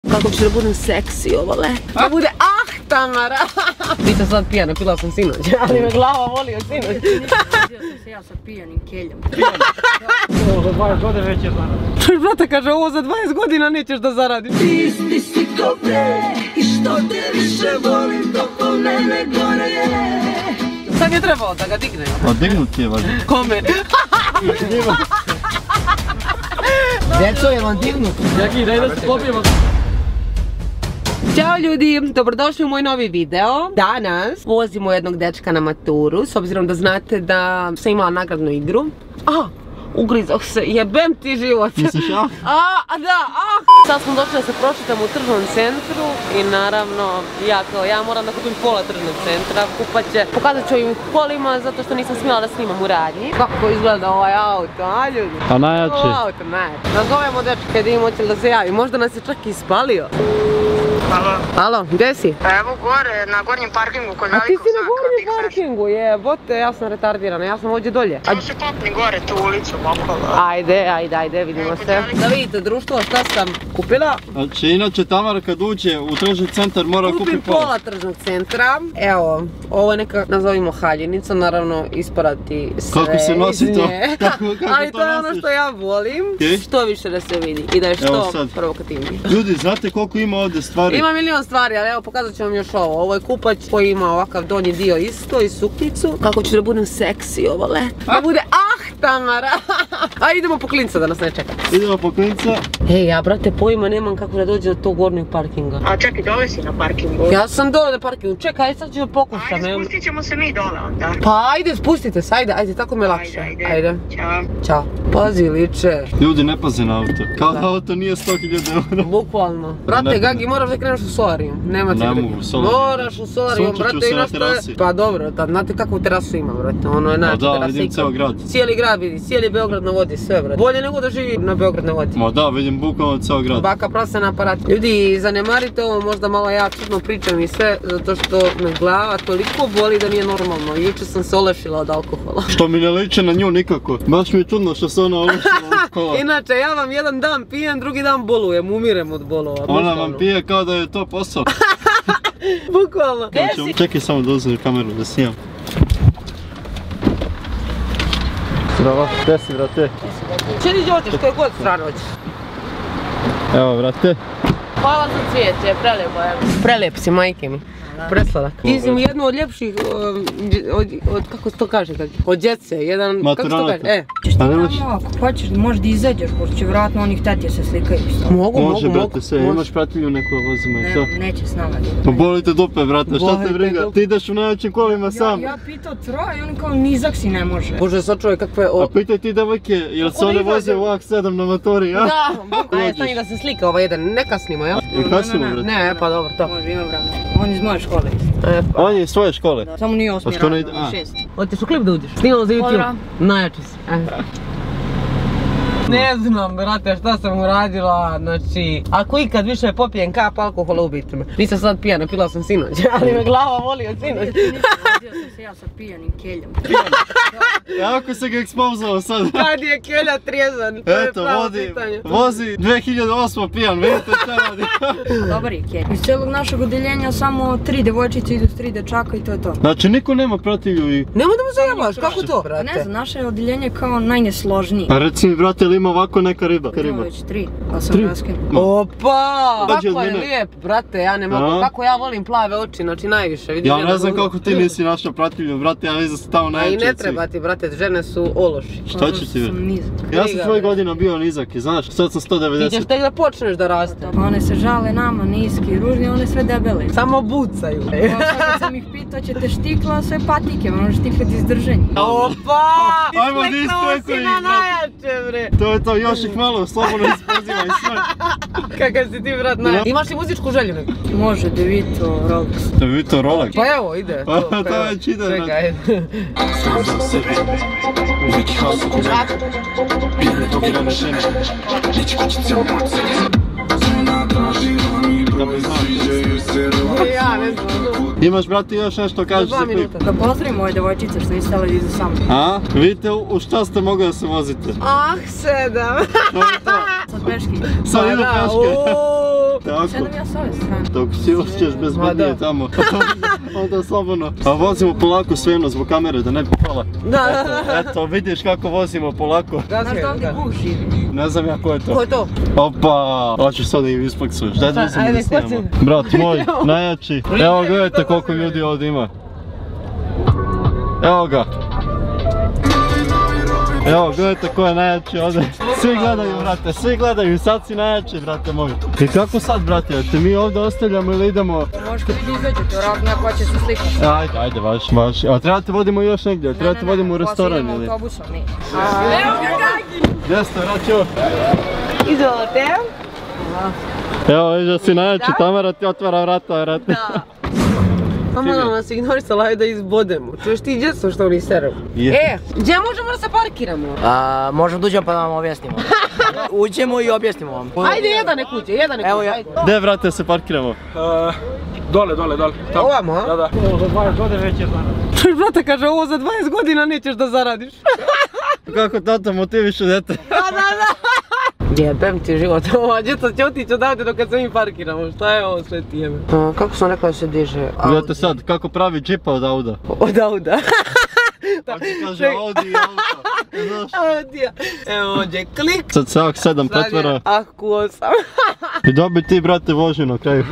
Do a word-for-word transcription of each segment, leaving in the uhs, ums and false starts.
Kako će da budem seksi ovo leto. Da bude ah Tamara. Nisam sad pijana, pila sam sinoć, ali me glava voli od sinoć. Vidio sam se ja sa pijanim keljom. Ovo za dvadeset godina neće zaradi. Čuš brata kaže ovo za dvadeset godina nećeš da zaradiš. Ti isti si ko pre i što te više volim dok mene gore je. Sad je trebalo da ga dignem. A dignut je valjda. Kome? Deco je vam dignut. Jaki, daj da se popijemo. Ćao ljudi, dobrodošli u moj novi video. Danas vozimo jednog dečka na maturu, s obzirom da znate da sam imala nagradnu igru. A, ugrizao se, jebem ti život. Misliš ja? A, da, a. Sad smo došli da se prošetamo u tržnom centru i naravno, ja kao ja moram da kupim pola tržnog centra, kupat će. Pokazat ću im kolima zato što nisam smjela da snimam u radnji. Kako izgleda ovaj auto, a ljudi? Pa najjači. Ovo auto najjači. Nazovemo dečka kad imamo će da se javi, možda nas je čak i ispalio. Alo. Alo, gdje si? Evo gore, na gornjem parkingu kod A ti velikog si na znaka gornjem Big Fresh. parkingu, jebote, ja sam retardirana, ja sam ovdje dolje. Samo se popni gore tu ulicu okolo. Ajde, ajde, ajde, vidimo se. Da vidite društvo šta sam kupila. Znači, inače Tamara kad uđe u tržni centar mora kupiti Kupim pola tržnog centra. Evo, ovo je neka, nazovimo haljenica, naravno isparati sve Kako se nosi iz to? nje. Kako- kako Ali to to je ono nosiš? što ja volim. Okej. Što više da se vidi i da je Evo što sad. provokativniji. Ljudi, znate koliko ima ovdje stvari? Ima milion stvari, ali evo pokazat ću vam još ovo. Ovo je kupač koji ima ovakav donji dio isto i suknicu. Kako ću da budem seksi ovo leto. Da bude ah Tamara. A idemo po klinca da nas ne čeka. Idemo po klinca. Ej, ja brate pojma nemam kako da dođe do tog gornjeg parkinga. A čekaj, dole si na parkingu. Ja sam dole na parkingu, čekaj, ajde sad ću da pokušam. Ajde, evo. spustit ćemo se mi dole onda. Pa ajde, spustite se, ajde, ajde, tako mi je lakše. Ajde, Ajde. ajde. Ćao. Ćao. Pazi, liče. Ljudi, ne paze na auto. Kao da auto nije sto hiljada eura. Bukvalno. Brate, Ne- Gagi, moraš da kreneš u solarium. Nema ti Ne druge. mogu, solarium. Moraš u solarium, Sunčat ću brate, se na inače to je... terasi. Pa dobro, da, znate kakvu terasu ima, brate, ono je najjača da, terasa vidim ikad. ceo grad. Cijeli grad vidi, cijeli Beograd na vodi, sve, brate. Bolje nego da živi na Beograd na vodi. Ma da, vidim bukvalno ceo grad. Baka prasa na aparat. Ljudi, zanemarite ovo, možda malo ja čudno pričam i sve, zato što me glava toliko boli da nije normalno. Juče sam se olešila od alkohola. Što mi ne liče na nju nikako. Baš mi je čudno što se ona olešila od kola. Inače, ja vam jedan dan pijem, drugi dan bolujem, umirem od bolova. Ona bukvalno. vam pije kao da je to posao. Bukvalno. Gdje si? Čekaj samo da uzmem kameru da snimam. Zdravo, gdje si brate? Čedi hoćeš, koje god strane hoćeš. Evo brate. Hvala za cvijeće, prelijepo je. Prelijep si, majke mi. Presladak. Ti si mi jednu od ljepših, um, od, od, kako se to kaže, kak- od djece, jedan, kako se to kaže, Maturanata. e. Češ ti Pa ne tamo, možeš? ako hoćeš, možda izađeš, pošto će vjerojatno onih tati se slikaju s Mogu, Može mogu, mogu. brate sve, može. imaš pratilju neku vozimo i to. Ne, neće s nama. Pa boli te dupe brate, šta Boli te te briga? dupe. Ti ideš u najvećim kolima Ja, sam. ja pitao troje i oni kao nizak si ne može. Bože, sad čovjek kakve... O... A pitaj ti devojke, jel se Kako one da voze izađe? u A K sedam na motori, a? Da, bukvalno. Ajde, Dođeš. stani da se slika ovaj jedan, ne kasnimo, jel? I kasnimo brate. Ne, pa dobro, to. Može, ima vremena. On iz moje škole isto. E, pa. On je iz svoje škole. Samo nije osmi Pa što ne ide- razred, a. šest. Hoćeš u klip da uđeš? Snimamo za YouTube. Pozdrav. Najjači si. E. Ne znam, brate, šta sam uradila, znači... Ako ikad više popijem kap alkohola, ubijte me. Nisam sad pijana, pila sam sinoć, ali me glava voli od sinoć. Vidio sam se ja sa pijanim keljom. Jako se ga ekspozao sad. Kad je kelja trijezan, to je Eto, pravo vozi, pitanje. vozi dve hiljade osam pijan, vidite šta radi. Dobar je kelj. Iz cijelog našeg odeljenja samo tri devojčice idu s tri dečaka i to je to. Znači niko nema pratilju i... Nemoj da mu zajebaš, kako to, Pa brate? ne znam, naše odeljenje je kao najnesložnije. Pa reci mi brate, ili ima ovako neka riba? Ima riba? već tri, ali sam Tri? raskinu. Opa! Dođi od Kako je mene. lijep, brate, ja ne mogu, A? kako ja volim plave oči, znači najviše, vidiš Ja žene ne znam su- kako ti nisi našla pratilju, brate, ja mislim da si tamo A i najjači ne od svih. treba ti, brate, žene su ološi. Šta će ti Sam bre? nizak. Ja sam Briga, svojih bre. godina bio nizak i znaš, sad sam sto Ti ćeš devedeset. tek da počneš da raste. One se žale nama, niski, ružni, one sve debele. Samo bucaju. Pa sad kad sam ih pitao, ćete štikla, sve patike, možeš štikati izdržanje. Opa! Ajmo, di Isleknuo ste si koji, na brate? najjače, bre. To je to, još ih malo, slobodno ispozivaj sve. Kakav si ti, brat, najjače. Imaš li muzičku želju nego? Može, Devito, Rolex. Da bi to Rolex. Pa evo, ide. Pa, to, to evo. već ide, Čekaj. Da bi znao. Ja ne znam. Imaš brate još nešto kažeš Dva za klip? minuta. Da pozdravim moje devojčice što niste stali iza sa mnom. A? Vidite u u šta ste mogli da se vozite? Ah, sedam. To je to. Sad peški. Sad idu Pa da, peške. uuu. Tako. Sedam ja s ove strane. Dok si osjećaš bezbednije tamo. Onda slobodno. A vozimo polako svejedno zbog kamere da ne bi pala. Da, da, da. Eto, vidiš kako vozimo polako. Znaš da ovdje guši? Ne znam ja ko je to. Ko je to? Opa, hoćeš sad da im ispaksuješ. Daj da uzmemo Ajde, da snijemo. hoćem. Brat moj, najjači. Evo gledajte koliko ljudi ovdje ima. Evo ga. Evo gledajte ko je najjači ovdje. Svi gledaju brate, svi gledaju. Sad si najjači brate moj. I kako sad brate, te mi ovdje ostavljamo ili idemo? Možete vidi izađete, vjerojatno neko će se slikati. Ajde, ajde, vaš, vaš. A treba te vodimo još negdje, treba te vodimo u restoran ili? Idemo autobusom, mi. Evo ga kaki! Gdje ste, Račo? Izvolite. Evo, viš da si najjači, Tamara ti otvara vrata, vrate. Da. Pa malo nas ignorisala, ajde da izbodemo. Čuješ ti gdje su što oni seru? E, gdje možemo da se parkiramo? A, možemo da uđemo pa da vam objasnimo. Uđemo i objasnimo vam. Ajde, jedan nek uđe, jedan nek Evo uđe, ja. ajde. Gdje vrate se parkiramo? Dole, dole, dole. Ovamo, a? Da, da. Ovo za dvadeset godina već je zaradi. Čuješ, brate, kaže, ovo za dvadeset godina nećeš da zaradiš. Kako tata motiviše dete? Da, da, da. Jebem ti život, ova djeca će otići odavde dok kad se mi parkiramo, šta je ovo sve ti jebe? Kako sam rekla da se diže? Gledajte sad, kako pravi džipa od Auda. Od Auda. Pa ti kaže Audi i auto. Znaš? Audija. Evo ovdje klik. Sad se ovak sedam pretvara. Ah, ku osam. I dobi ti brate vožnju na kraju.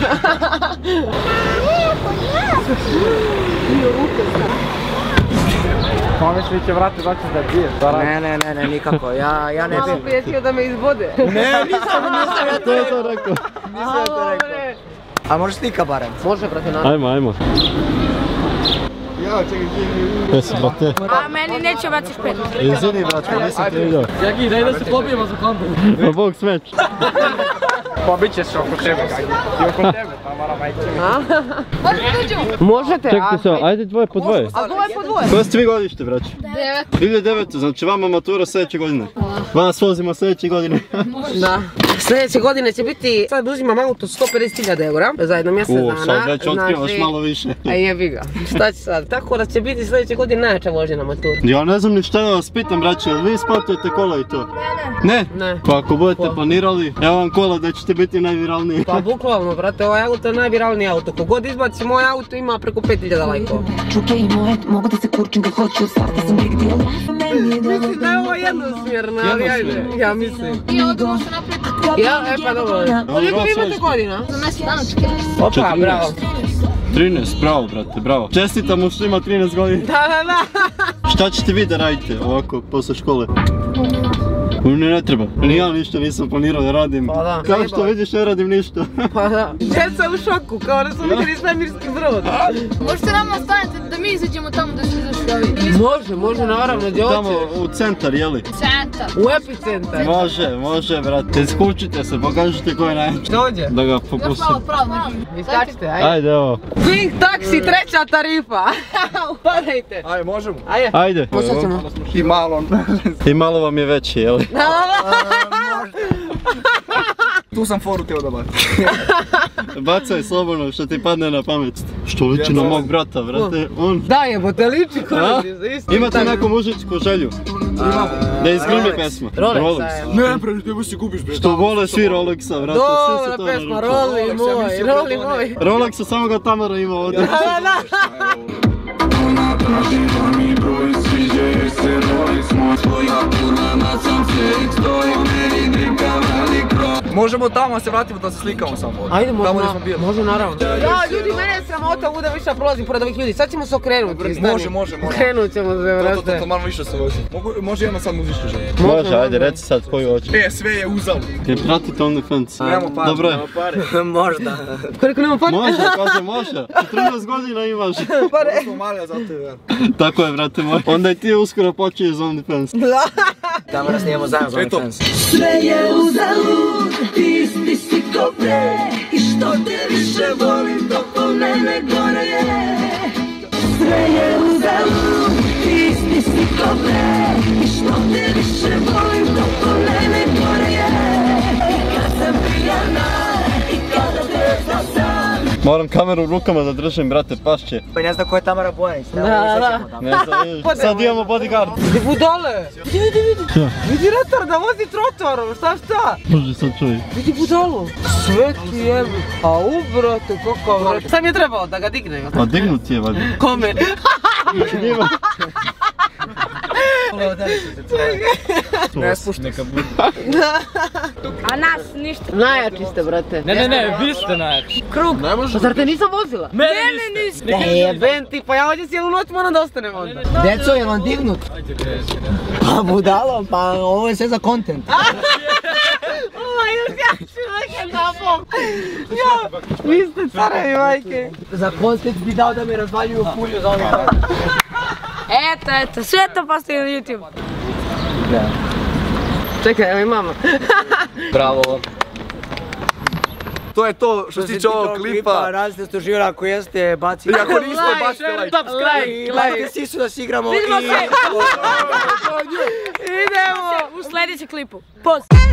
Pomisli će vrati, znači da pije. Ne, ne, ne, ne, nikako, ja, ja ne Malo pijem. prije htio da me izbode. Ne, nisam, nisam ja To je to rekao. Nisam ja to rekao. A može slika barem? Može, brate, naravno. Ajmo, ajmo. Ja, čekaj, čekaj. Jesi brate? A meni neće baciš pet. Izvini brate, nisam ti vidio. Jaki, daj da se pobijemo za kampu. Pa Bog smeć. Pa bit će se oko tebe, ajde. I oko tebe, pa moram ajde. Možete, Čekajte se, ajde dvoje po dvoje. A dvoje po dvoje? Koje ste vi godište, braće? Devet. Ili deveto, znači vama matura sljedeće godine. Vas vozimo sljedeće godine. Da. Sljedeće godine će biti, sad uzimam auto sto pedeset hiljada eura za jedno mjesec dana. U, sad već otkrivaš malo više. A jebi ga, šta će sad? Tako da će biti sljedeće godine najjača vožnja na maturu. Ja ne znam ni šta da vas pitam, braće, jel vi isplatujete kola i to? Ne. Ne? Ne. Pa ako budete planirali, evo vam kola da ćete biti najviralniji. Pa bukvalno, brate, ovaj auto je najviralniji auto. Kogod izbaci moj auto ima preko pet hiljada lajkova. Čuke i moje, mogu da se kurčim kad hoću, starta sam big deal. Mislim da je ovo jednosmjerno, ali ajde, ja mislim. Ja, e pa dobro. Koliko vi imate godina? Opa, bravo. trinaest, bravo brate, bravo. Čestitam mu što ima trinaest godina. Da, da, da. Šta ćete vi da radite ovako posle škole? Ne, ne treba. Ni ja ništa nisam planirao da radim. Pa da. Kao što vidiš ne radim ništa. Pa da. Djeca u šoku, kao da smo vidjeli svemirski brod. Možete nama ostanete da mi izađemo tamo da se izašli ovi. Može, može naravno, gdje Tamo hoćeš. u centar, jeli? Centar. U epicentar. Može, može brate. Iskučite se, pokažite ko je najjači. Dođe. Da ga Još fokusim. pravo, pravo. Iskačite, ajde. Ajde evo. Pink taksi, treća tarifa. Upadajte. Ajde, možemo. Ajde. Ajde. Poslat ćemo. I malo. I malo vam je veći, jeli? Da, da, da. Tu sam foru teo da bacim. Bacaj slobodno što ti padne na pamet. Što liči na mog brata, brate. On. Da jebote, liči A? kurac. Imate neku mužičku želju? Da izglumi pesma. Rolex. Ne, bre, te se gubiš, bre. Što vole svi Rolexa, brate. Svi su to Dobra pesma, naručili. roli moj, roli moj. Rolexa samo ga Tamara ima ovdje. Da, da, da. Možemo tamo se vratimo da se slikamo samo. Ajde, može, Tamo gdje na, smo bili. može naravno. Ja, ljudi, mene je sramota bude više prolazim pored ovih ljudi. Sad ćemo se okrenuti. stani. Može, može, može. Okrenut ćemo se, To, to, to, brate. to malo više se vozi. Mogu, može jedna sad muzička želja. Može, ajde, reci sad koju hoćeš. E, sve je uzalud. I pratite OnlyFans. Nemamo para. Dobro je. Možda. Koliko nema para? Može, kaže može. četrnaest godina imaš. Ovo smo mali, a zato je. Tako je, brate moj. Onda i ti uskoro počinješ za OnlyFans. Tamo da snijemo zajedno za Eto. OnlyFans. Sve je uzalud, ti isti si ko pre. I što te više volim, to po mene gore je. Sve je uzalud, ti isti si ko pre. I što te više volim, to po mene gore je. I kad sam pijana, i kada te sam sam. Moram kameru u rukama da držim, brate, pašće. Pa ne znam ko je Tamara Bojanić. Da, da. Ne znam, vidiš, sad imamo bodyguard. Vidi budale! Vidi, vidi, vidi! Šta? Vidi retarda, vozi trotorom, šta šta? Može sad čuj. Vidi budalu! Sve ti jebi! A u, brate, kakav vrati. Šta mi je trebalo da ga dignem? A dignut ti je, valjda. Kome? Njima. Ne spušta. Neka bude. A nas ništa. Najjači ste, brate. Ne, ne, ne, vi ste najjači. Krug. Ne može. Pa zar te nisam vozila? Mene niste. Ne, jebem ti, pa ja ovdje cijelu noć moram da ostanem onda. Deco, je vam dignut? Pa budalo, pa ovo je sve za kontent. Ovo, još ja ću neke napom. Ja, vi ste carevi, majke. Za kontent bi dao da me razvaljuju pulju za ono. Eto, eto, sve to postoji na YouTube. Čekaj, evo i mama. Bravo. To je to što se tiče ovog klipa. Radite ste uživali, ako jeste, bacite. I ako niste, bacite like. Subscribe, Bacite sisu da se igramo. Vidimo se. Idemo. U sljedećem klipu. Post.